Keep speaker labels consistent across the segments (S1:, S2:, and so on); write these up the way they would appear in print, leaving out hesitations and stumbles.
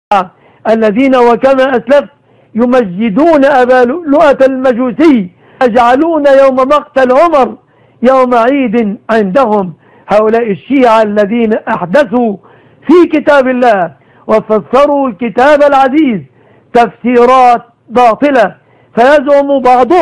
S1: الذين وكما أسلفت يمجدون أبا لؤلؤة المجوسي، يجعلون يوم مقتل عمر يوم عيد عندهم. هؤلاء الشيعة الذين أحدثوا في كتاب الله وفسروا الكتاب العزيز تفسيرات باطلة. فيزعم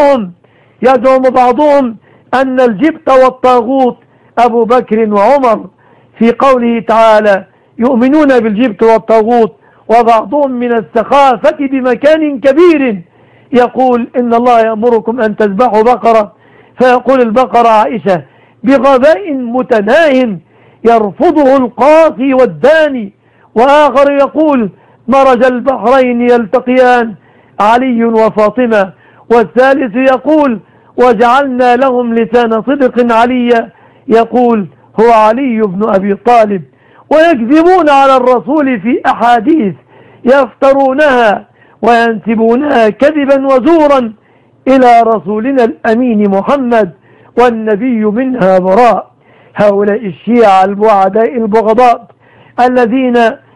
S1: بعضهم أن الجبت والطاغوت أبو بكر وعمر في قوله تعالى يؤمنون بالجبت والطاغوت، وبعضهم من السخافة بمكان كبير يقول إن الله يأمركم أن تذبحوا بقرة، فيقول البقرة عائشة بغباء متناه يرفضه القاصي والداني. وآخر يقول مرج البحرين يلتقيان علي وفاطمة. والثالث يقول وجعلنا لهم لسان صدق عليا، يقول هو علي بن أبي طالب. ويكذبون على الرسول في أحاديث يفترونها وينسبونها كذبا وزورا إلى رسولنا الأمين محمد، والنبي منها براء. هؤلاء الشيعة البعداء البغضاء الذين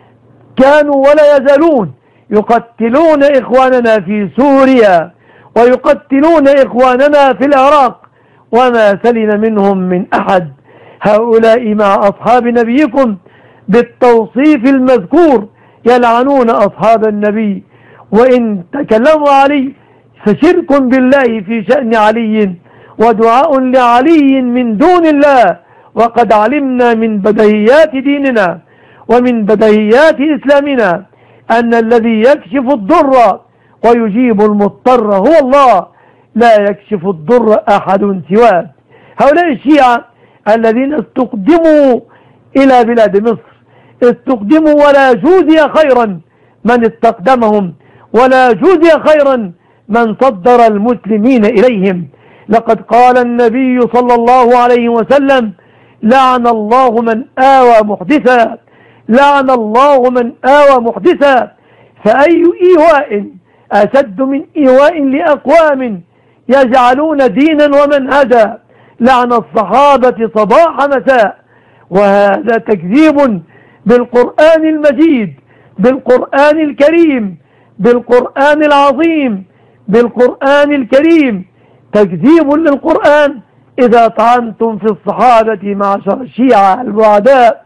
S1: كانوا ولا يزالون يقتلون إخواننا في سوريا ويقتلون إخواننا في العراق وما سلم منهم من أحد. هؤلاء مع أصحاب نبيكم بالتوصيف المذكور يلعنون أصحاب النبي، وإن تكلموا علي فشرك بالله في شأن علي ودعاء لعلي من دون الله. وقد علمنا من بديهيات ديننا ومن بديهيات إسلامنا أن الذي يكشف الضر ويجيب المضطر هو الله، لا يكشف الضر أحد سواه. هؤلاء الشيعة الذين استقدموا إلى بلاد مصر استقدموا ولا جوزي خيرا من استقدمهم، ولا جوزي خيرا من صدر المسلمين إليهم. لقد قال النبي صلى الله عليه وسلم لعن الله من آوى محدثا، لعن الله من آوى محدثا. فأي إيواء أشد من إيواء لأقوام يجعلون دينا ومنهجا لعن الصحابة صباح مساء. وهذا تكذيب بالقرآن المجيد، بالقرآن الكريم، بالقرآن العظيم، بالقرآن الكريم، تكذيب للقرآن إذا طعنتم في الصحابة معشر الشيعة البعداء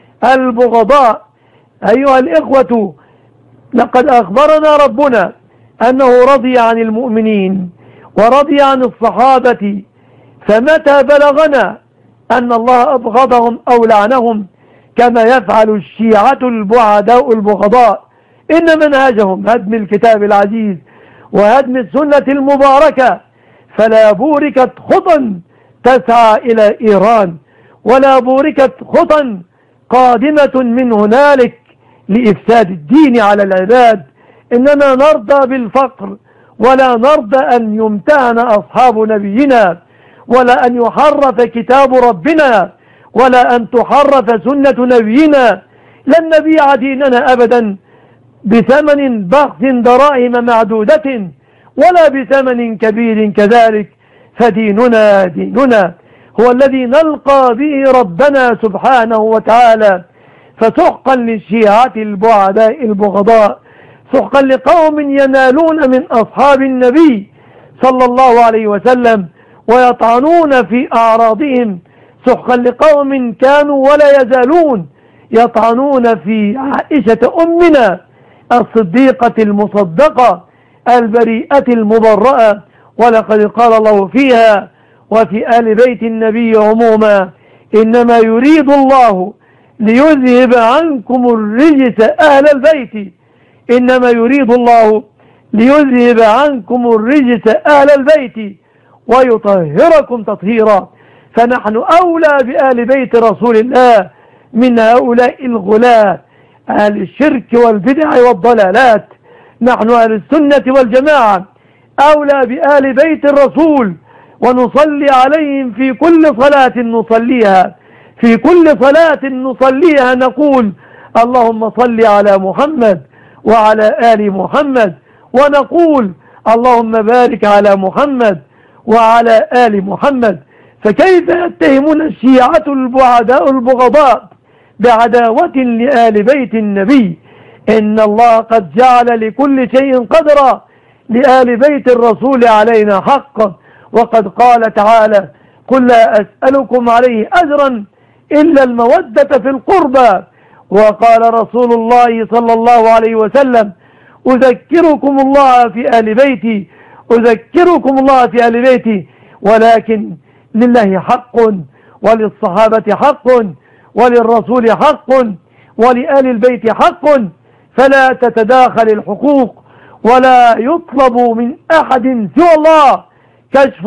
S1: البغضاء. أيها الإخوة، لقد أخبرنا ربنا أنه رضي عن المؤمنين ورضي عن الصحابة، فمتى بلغنا أن الله أبغضهم أو لعنهم كما يفعل الشيعة البعداء البغضاء؟ إن منهجهم هدم الكتاب العزيز وهدم السنة المباركة. فلا بوركت خطى تسعى إلى إيران، ولا بوركت خطى قادمة من هنالك لإفساد الدين على العباد. إننا نرضى بالفقر، ولا نرضى أن يمتهن أصحاب نبينا، ولا أن يحرف كتاب ربنا، ولا أن تحرف سنة نبينا. لن نبيع ديننا أبدا بثمن بخس دراهم معدودة، ولا بثمن كبير كذلك. فديننا ديننا هو الذي نلقى به ربنا سبحانه وتعالى. فسحقا للشيعة البعداء البغضاء، سحقا لقوم ينالون من أصحاب النبي صلى الله عليه وسلم ويطعنون في أعراضهم، سحقا لقوم كانوا ولا يزالون يطعنون في عائشة أمنا الصديقة المصدقة البريئة المبرأة. ولقد قال الله فيها وفي آل بيت النبي عموما إنما يريد الله ليذهب عنكم الرجس أهل البيت، إنما يريد الله ليذهب عنكم الرجس أهل البيت ويطهركم تطهيرا. فنحن أولى بآل بيت رسول الله من هؤلاء الغلاة أهل الشرك والبدع والضلالات. نحن أهل السنة والجماعة أولى بآل بيت الرسول، ونصلي عليهم في كل صلاة نصليها، في كل صلاة نصليها نقول اللهم صل على محمد وعلى آل محمد، ونقول اللهم بارك على محمد وعلى آل محمد. فكيف يتهمون الشيعة البعداء البغضاء بعداوة لآل بيت النبي؟ إن الله قد جعل لكل شيء قدرا، لآل بيت الرسول علينا حقا. وقد قال تعالى: قل لا أسألكم عليه أجرا إلا المودة في القربى. وقال رسول الله صلى الله عليه وسلم: أذكركم الله في آل بيتي، أذكركم الله في آل بيتي. ولكن لله حق، وللصحابة حق، وللرسول حق، ولآل البيت حق، فلا تتداخل الحقوق، ولا يطلب من أحد سوى الله كشف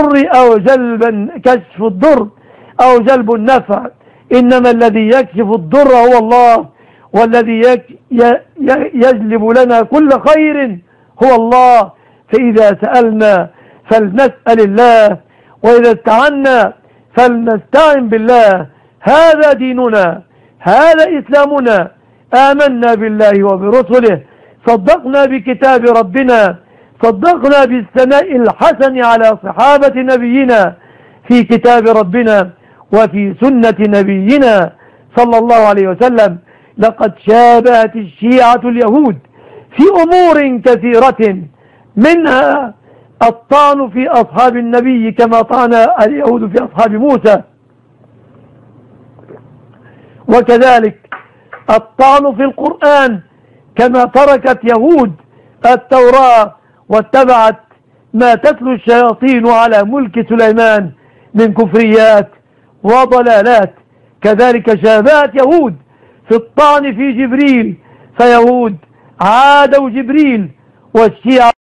S1: الضر أو جلب النفع. إنما الذي يكشف الضر هو الله، والذي يجلب لنا كل خير هو الله. فإذا سألنا فلنسأل الله، وإذا استعنا فلنستعن بالله. هذا ديننا، هذا إسلامنا. آمنا بالله وبرسله، صدقنا بكتاب ربنا، صدقنا بالثناء الحسن على صحابة نبينا في كتاب ربنا وفي سنة نبينا صلى الله عليه وسلم. لقد شابهت الشيعة اليهود في أمور كثيرة، منها الطعن في أصحاب النبي كما طعن اليهود في أصحاب موسى، وكذلك الطعن في القرآن كما تركت يهود التوراة واتبعت ما تتلو الشياطين على ملك سليمان من كفريات وضلالات. كذلك شابهت يهود في الطعن في جبريل، فيهود عادوا جبريل، والشيعة